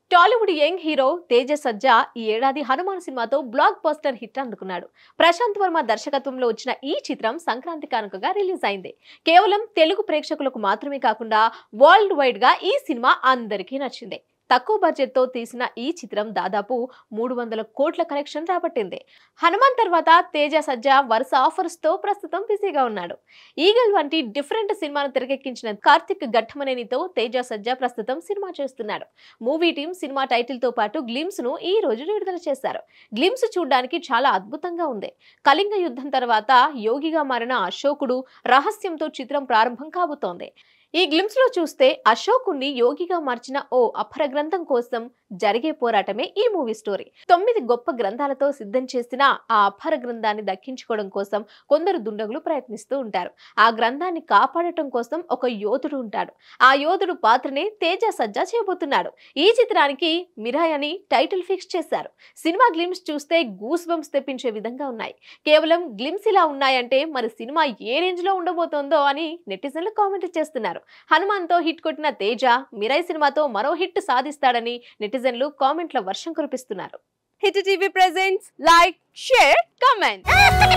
Tollywood young hero Teja Sajja ఈ ఏడాది హనుమాన్ సినిమాతో బ్లాక్ బస్టర్ హిట్ అందుకున్నాడు. ప్రశాంత్ వర్మ దర్శకత్వంలో వచ్చిన ఈ చిత్రం సంక్రాంతి కానుకగా రిలీజ్ అయింది. కేవలం తెలుగు ప్రేక్షకులకు మాత్రమే కాకుండా వరల్డ్ వైడ్ గా ఈ సినిమా అందరికీ నచ్చింది. తక్కువ బడ్జెట్ తో తీసిన ఈ చిత్రం దాదాపు 300 కోట్ల కలెక్షన్ రాబట్టింది. హనుమాన్ తర్వాత తేజ సజ్జా వరుస ఆఫర్స్ తో ప్రస్తుతం బిజీగా ఉన్నాడు. ఈగల్ వంటి డిఫరెంట్ సినిమాను తెరకెక్కించిన కార్తిక్ ఘట్టమనేనితో తేజ సజ్జా ప్రస్తుతం సినిమా చేస్తున్నాడు. మూవీ టీం సినిమా టైటిల్ తో పాటు గ్లిమ్స్ ను ఈ రోజు విడుదల చేశారు. గ్లిమ్స్ చూడడానికి చాలా అద్భుతంగా ఉంది. కళింగ యుద్ధం తర్వాత యోగిగా మారిన అశోకుడు రహస్యంతో చిత్రం ప్రారంభం కాబోతోంది. ఈ గ్లిమ్స్ లో చూస్తే అశోకుణ్ణి యోగిగా మార్చిన ఓ అపర గ్రంథం కోసం జరిగే పోరాటమే ఈ మూవీ స్టోరీ. 9 గొప్ప గ్రంథాలతో సిద్ధం చేసిన ఆ అపర గ్రంథాన్ని దక్కించుకోవడం కోసం కొందరు దుండగులు ప్రయత్నిస్తూ ఉంటారు. ఆ గ్రంథాన్ని కాపాడటం కోసం ఒక యోధుడు ఉంటాడు. ఆ యోధుడు పాత్రనే తేజ సజ్జా చేయబోతున్నాడు. ఈ చిత్రానికి మిరాయ్ అని టైటిల్ ఫిక్స్ చేశారు. సినిమా గ్లిమ్స్ చూస్తే గూస్ బంప్స్ తెప్పించే విధంగా ఉన్నాయి. కేవలం గ్లిమ్స్ ఇలా ఉన్నాయంటే మరి సినిమా ఏ రేంజ్ లో ఉండబోతోందో అని నెటిజన్లు కామెంట్ చేస్తున్నారు. హనుమాన్ తో హిట్ కొట్టిన తేజ మిరాయ్ సినిమాతో మరో హిట్ సాధిస్తాడని నెటిజన్లు కామెంట్ల వర్షం కురిపిస్తున్నారు. Hit TV presents like, share, comment.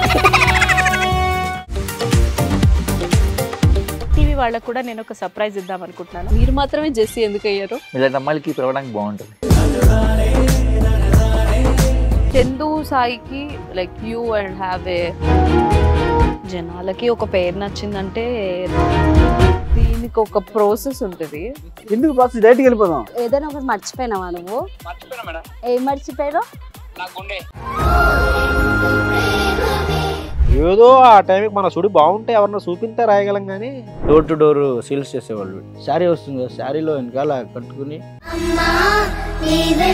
TV వాళ్ళకు కూడా నేను ఒక సర్ప్రైజ్ ఇద్దాం అనుకుంటున్నాను. మీరు మాత్రమే జెస్సీ ఎందుకు అయ్యారు? ఇలాంటి అమ్మాయిలకి పిలవడానికి బాగుంటుంది. చందు సాయికి like you and have a జనాలకి ఒక పేరు నచ్చిందంటే దీనికి ఒక ప్రాసెస్ ఉంటుంది. ఎందుకు ప్రాసెస్ డైరెక్ట్‌గా వెళ్ళిపోదాం. ఏదైనా ఒకటి మర్చిపోయినావా నువ్వు? మర్చిపోయినా మేడం. ఏం మర్చిపోయావు? నా గుండె. ఏదో ఆ టైంకి మన సుడి బాగుంటే ఎవరన్నా చూపిస్తే రాయగలం కానీ డోర్ టు డోర్ సేల్స్ చేసేవాళ్ళు. శారీ వస్తుంది, శారీలో వెనకాల కట్టుకుని